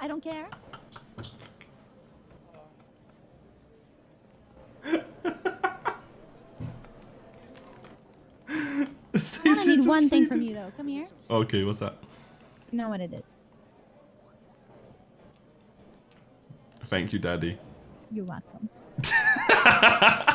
I don't care. I need one thing from you, though. Come here. Okay, what's that? You know what it is. Thank you, Daddy. You're welcome.